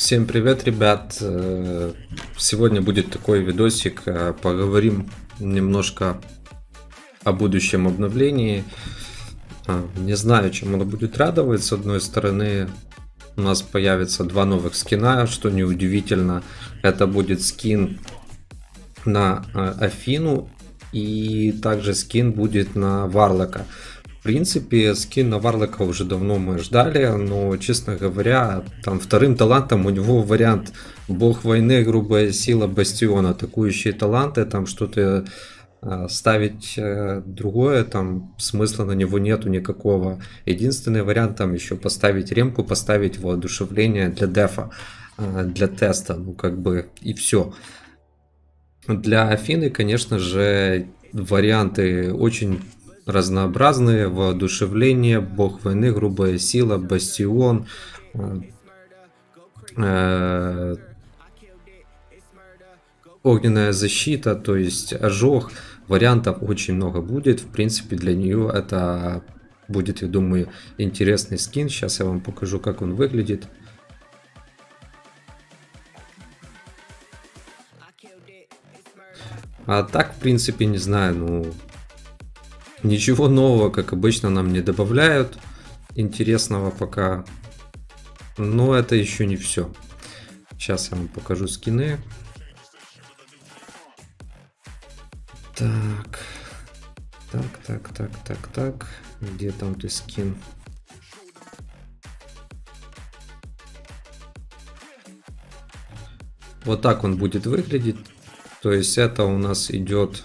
Всем привет, ребят! Сегодня будет такой видосик. Поговорим немножко о будущем обновлении. Не знаю, чем оно будет радовать. С одной стороны, у нас появится два новых скина, что неудивительно. Это будет скин на Афину и также скин будет на Варлока. В принципе, скин на Варлока уже давно мы ждали, но, честно говоря, там вторым талантом у него вариант Бог войны, грубая сила, Бастион, атакующие таланты, там что-то ставить другое, там смысла на него нету никакого. Единственный вариант там еще поставить ремку, поставить воодушевление для дефа, для теста, ну как бы и все. Для Афины, конечно же, варианты очень разнообразные: воодушевление, Бог войны, грубая сила, Бастион, огненная защита, то есть ожог. Вариантов очень много будет. В принципе, для нее это будет, я думаю, интересный скин. Сейчас я вам покажу, как он выглядит. А так, в принципе, не знаю, ну, ничего нового, как обычно, нам не добавляют интересного пока. Но это еще не все. Сейчас я вам покажу скины. Так. Где там ты скин? Вот так он будет выглядеть. То есть это у нас идет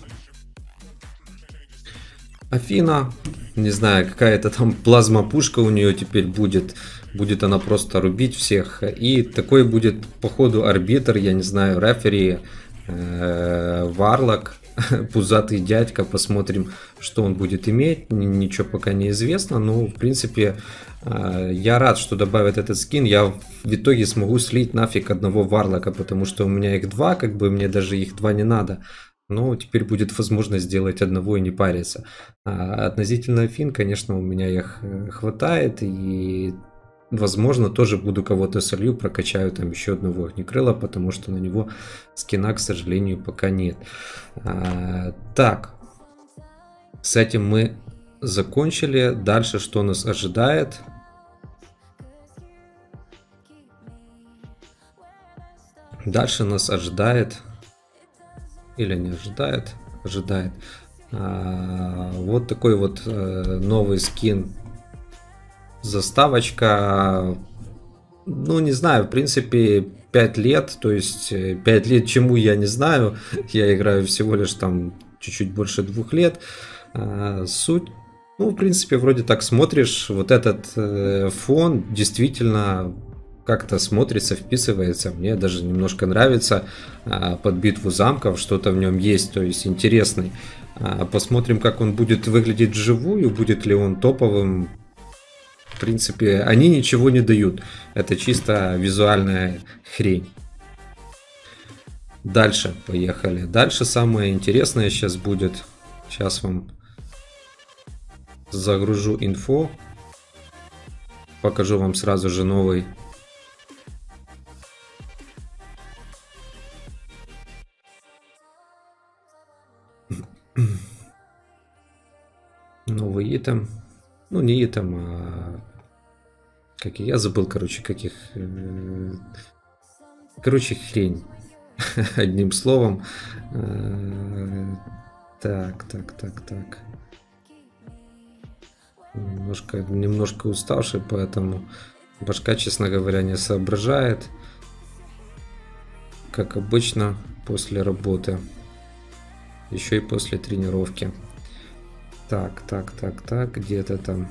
Афина. Не знаю, какая-то там плазма-пушка у нее теперь будет. Будет она просто рубить всех. И такой будет, походу, арбитр, я не знаю, рефери, Варлок, пузатый дядька. Посмотрим, что он будет иметь. Ничего пока не известно. Но, в принципе, я рад, что добавят этот скин. Я в итоге смогу слить нафиг одного Варлока, потому что у меня их два, как бы мне даже их два не надо. Но теперь будет возможность сделать одного и не париться. Относительно Афин, конечно, у меня их хватает. И, возможно, тоже буду кого-то солью, прокачаю там еще одного огнекрыла, потому что на него скина, к сожалению, пока нет. Так, с этим мы закончили. Дальше что нас ожидает? Дальше нас ожидает... Или не ожидает? Ожидает. Вот такой вот новый скин. Заставочка. Ну, не знаю, в принципе, 5 лет. То есть, 5 лет чему я не знаю. Я играю всего лишь там чуть-чуть больше 2 лет. Суть. Ну, в принципе, вроде так смотришь. Вот этот фон действительно... как-то смотрится, вписывается. Мне даже немножко нравится. Под битву замков что-то в нем есть, то есть интересный. Посмотрим, как он будет выглядеть вживую, будет ли он топовым. В принципе, они ничего не дают. Это чисто визуальная хрень. Дальше поехали. Дальше самое интересное сейчас будет. Сейчас вам загружу инфо. Покажу вам сразу же новый. Новый итем. Ну, не итем, а... Как я забыл, короче, каких... Короче, хрень. Одним словом. Так. Немножко уставший, поэтому башка, честно говоря, не соображает. Как обычно, после работы. Еще и после тренировки. Так, где-то там.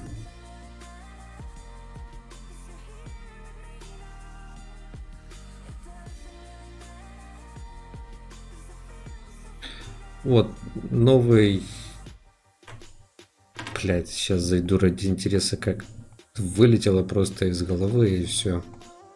Вот, новый... Блять, сейчас зайду ради интереса, как вылетело просто из головы и все.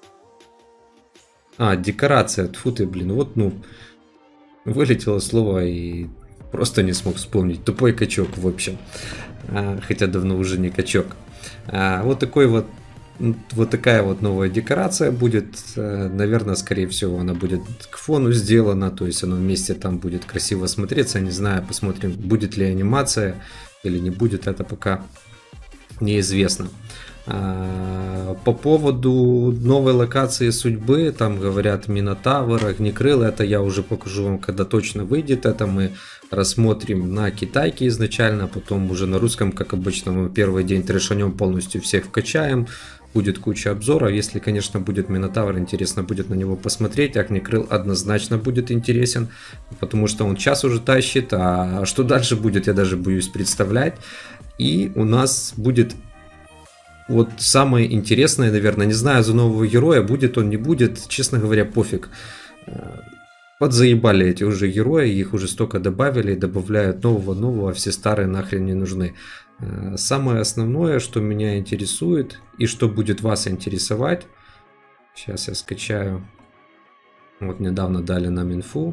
Декорация, тьфу ты, блин, вот, ну... Вылетело слово и просто не смог вспомнить. Тупой качок, в общем. Хотя давно уже не качок. Вот такой вот Вот такая вот новая декорация будет. Наверное, скорее всего, она будет к фону сделана. То есть оно вместе там будет красиво смотреться. Не знаю, посмотрим, будет ли анимация или не будет. Это пока неизвестно. По поводу новой локации судьбы, там говорят Минотавр, Огнекрыл, это я уже покажу вам, когда точно выйдет. Это мы рассмотрим на китайке изначально, потом уже на русском, как обычно, мы первый день трешанем, полностью всех вкачаем. Будет куча обзоров, если, конечно, будет Минотавр, интересно будет на него посмотреть. Огнекрыл однозначно будет интересен, потому что он час уже тащит, а что дальше будет, я даже боюсь представлять. И у нас будет... Вот самое интересное, наверное, не знаю за нового героя, будет он, не будет, честно говоря, пофиг. Подзаебали эти уже герои, их уже столько добавили, добавляют нового, а все старые нахрен не нужны. Самое основное, что меня интересует и что будет вас интересовать, сейчас я скачаю, вот недавно дали нам инфу.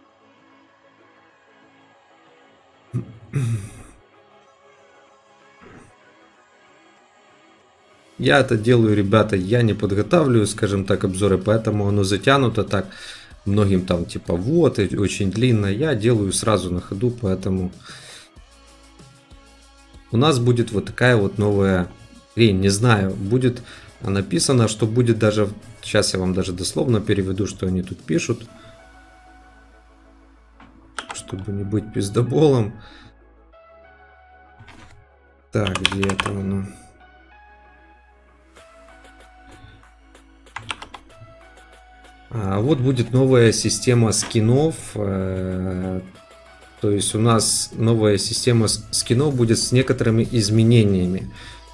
Я это делаю, ребята, я не подготавливаю, скажем так, обзоры, поэтому оно затянуто так. Многим там типа вот, очень длинно. Я делаю сразу на ходу, поэтому у нас будет вот такая вот новая хрень. Не знаю, будет написано, что будет даже... Сейчас я вам даже дословно переведу, что они тут пишут. Чтобы не быть пиздоболом. Так, где это оно? Вот будет новая система скинов, то есть у нас новая система скинов будет с некоторыми изменениями.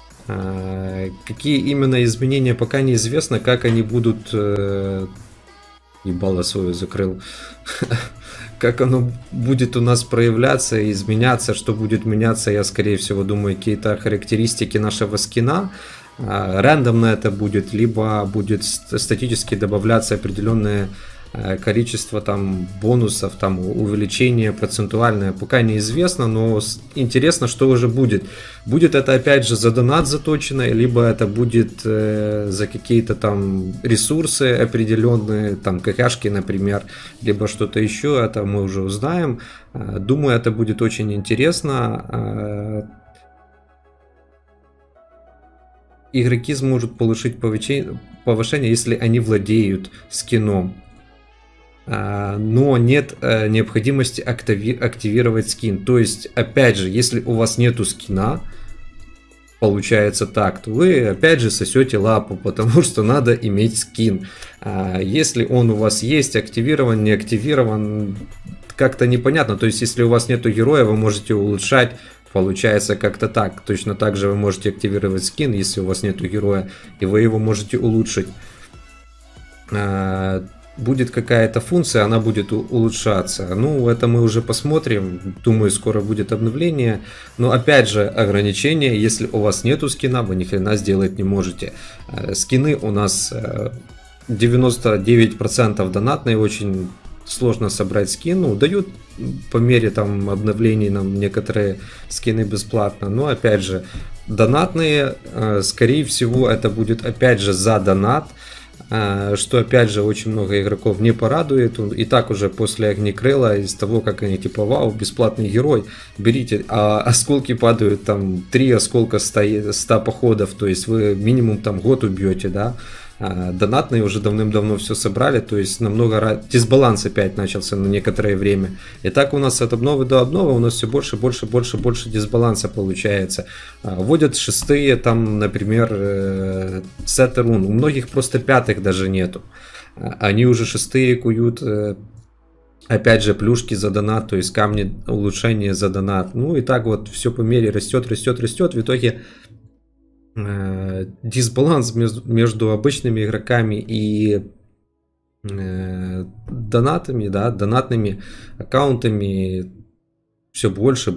Какие именно изменения, пока неизвестно, как они будут... Ебало свое закрыл. Как оно будет у нас проявляться и изменяться, что будет меняться, я скорее всего думаю, какие-то характеристики нашего скина. Рандомно это будет, либо будет статически добавляться определенное количество там бонусов, там увеличение процентуальное, пока неизвестно, но интересно, что уже будет. Будет это опять же за донат заточено, либо это будет за какие-то там ресурсы определенные, там какашки, например, либо что-то еще, это мы уже узнаем. Думаю, это будет очень интересно. Игроки смогут получить повышение, если они владеют скином. Но нет необходимости активировать скин. То есть, опять же, если у вас нету скина, получается так, то вы опять же сосете лапу, потому что надо иметь скин. Если он у вас есть, активирован, не активирован, как-то непонятно. То есть, если у вас нету героя, вы можете улучшать. Получается как-то так. Точно так же вы можете активировать скин, если у вас нету героя, и вы его можете улучшить. Будет какая-то функция, она будет улучшаться. Ну, это мы уже посмотрим. Думаю, скоро будет обновление. Но опять же, ограничение. Если у вас нету скина, вы ни хрена сделать не можете. Скины у нас 99% донатные, очень сложно собрать скин. Ну, дают по мере там обновлений нам некоторые скины бесплатно, но опять же донатные, скорее всего это будет опять же за донат, что опять же очень много игроков не порадует. И так уже после Огнекрыла, из того как они типа вау, бесплатный герой, берите, а осколки падают там 3 осколка 100 походов, то есть вы минимум там год убьете, да. Донатные уже давным-давно все собрали, то есть намного дисбаланс опять начался на некоторое время. И так у нас от обновы до обновы у нас все больше дисбаланса получается. Вводят шестые там, например, сеты рун, у многих просто пятых даже нету. Они уже шестые куют, опять же, плюшки за донат, то есть камни улучшения за донат. Ну и так вот все по мере растет. В итоге дисбаланс между обычными игроками и донатами, да, донатными аккаунтами все больше.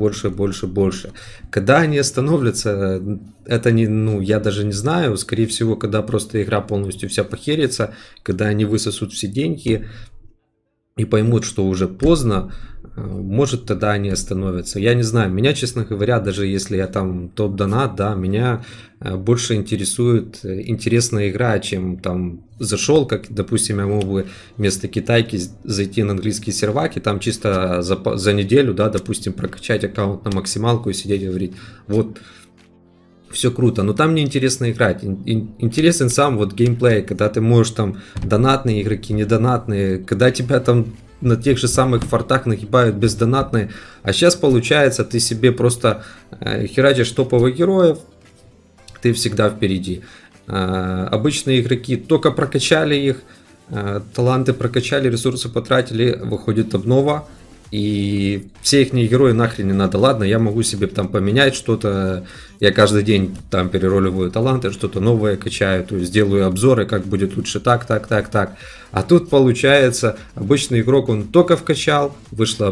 Когда они остановятся, это не, ну, я даже не знаю, скорее всего, когда просто игра полностью вся похерится, когда они высосут все деньги. и поймут, что уже поздно, может, тогда они остановятся. Я не знаю, меня, честно говоря, даже если я там топ-донат, да, меня больше интересует интересная игра, чем там зашел, как, допустим, я мог бы вместо китайки зайти на английский сервак и там чисто за неделю, да, допустим, прокачать аккаунт на максималку и сидеть и говорить, вот, все круто, но там не интересно играть. Интересен сам вот геймплей, когда ты можешь там донатные игроки, недонатные, когда тебя там на тех же самых фортах нагибают бездонатные. А сейчас получается, ты себе просто херачишь топовых героев, ты всегда впереди. Обычные игроки только прокачали их, таланты прокачали, ресурсы потратили, выходит обнова. И все их герои нахрен не надо. Ладно, я могу себе там поменять что-то. Я каждый день там перероливаю таланты, что-то новое качаю. То есть делаю обзоры, как будет лучше так. А тут получается, обычный игрок, он только вкачал, вышло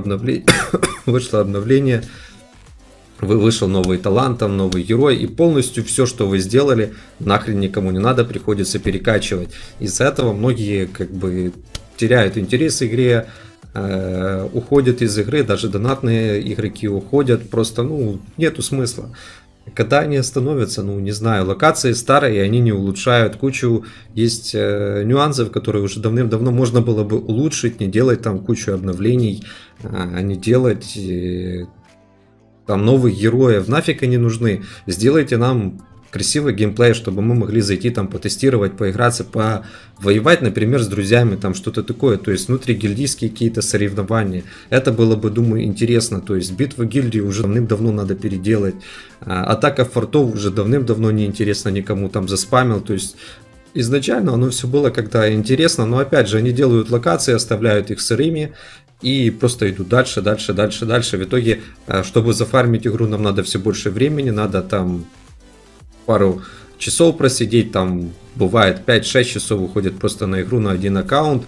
обновление, вышел новый талант, там новый герой. И полностью все, что вы сделали, нахрен никому не надо, приходится перекачивать. Из-за этого многие как бы теряют интерес к игре, уходят из игры, даже донатные игроки уходят, просто, ну, нету смысла. Когда они остановятся, ну, не знаю, локации старые, они не улучшают, кучу есть нюансов, которые уже давным-давно можно было бы улучшить, не делать там кучу обновлений, а не делать там новых героев, нафиг они нужны, сделайте нам красивый геймплей, чтобы мы могли зайти там потестировать, поиграться, повоевать, например, с друзьями, там что-то такое, то есть внутригильдийские какие-то соревнования. Это было бы, думаю, интересно, то есть битвы гильдии уже давным-давно надо переделать, атака фортов уже давным-давно не интересно никому, там заспамил, то есть изначально оно все было как-то интересно, но опять же они делают локации, оставляют их сырыми, и просто идут дальше. В итоге, чтобы зафармить игру, нам надо все больше времени, надо там пару часов просидеть, там бывает 5-6 часов уходит просто на игру на один аккаунт,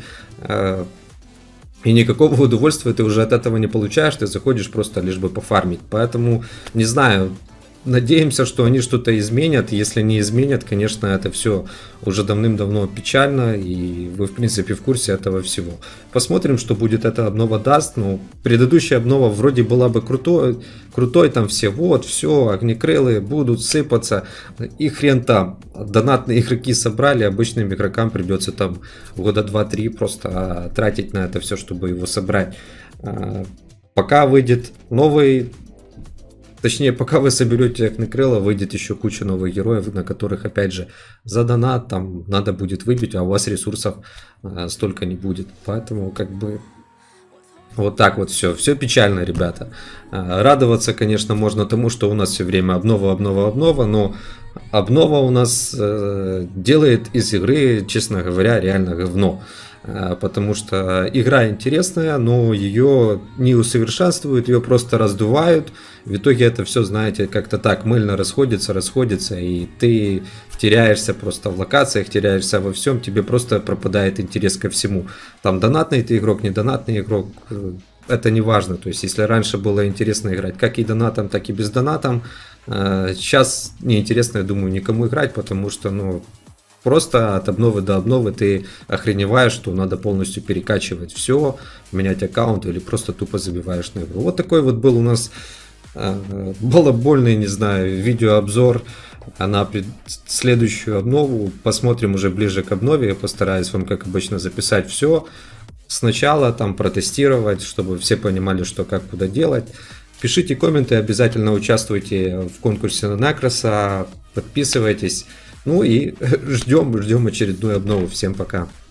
и никакого удовольствия ты уже от этого не получаешь, ты заходишь просто лишь бы пофармить. Поэтому, не знаю, надеемся, что они что-то изменят. Если не изменят, конечно, это все уже давным-давно печально, и вы, в принципе, в курсе этого всего. Посмотрим, что будет эта обнова даст. Ну, предыдущая обнова вроде была бы крутой, там все, вот, все, огнекрылые будут сыпаться, и хрен там. Донатные игроки собрали, обычным игрокам придется там года 2-3 просто тратить на это все, чтобы его собрать. Пока выйдет новый... Точнее, пока вы соберете огнекрыла, выйдет еще куча новых героев, на которых, опять же, за донат там надо будет выбить, а у вас ресурсов столько не будет. Поэтому, как бы, вот так вот все. Все печально, ребята. Радоваться, конечно, можно тому, что у нас все время обнова, но обнова у нас делает из игры, честно говоря, реально говно. Потому что игра интересная, но ее не усовершенствуют, ее просто раздувают. В итоге это все, знаете, как-то так мыльно расходится, и ты теряешься просто в локациях, теряешься во всем, тебе просто пропадает интерес ко всему. Там донатный ты игрок, не донатный игрок, это не важно. То есть, если раньше было интересно играть как и донатом, так и без донатом, сейчас неинтересно, я думаю, никому играть, потому что, ну, просто от обновы до обновы ты охреневаешь, что надо полностью перекачивать все, менять аккаунт или просто тупо забиваешь на игру. Вот такой вот был у нас балабольный, не знаю, видеообзор на следующую обнову. Посмотрим уже ближе к обнове. Я постараюсь вам, как обычно, записать все сначала, там протестировать, чтобы все понимали, что как куда делать. Пишите комменты, обязательно участвуйте в конкурсе на Накроса, подписывайтесь. Ну и ждем очередную обнову. Всем пока.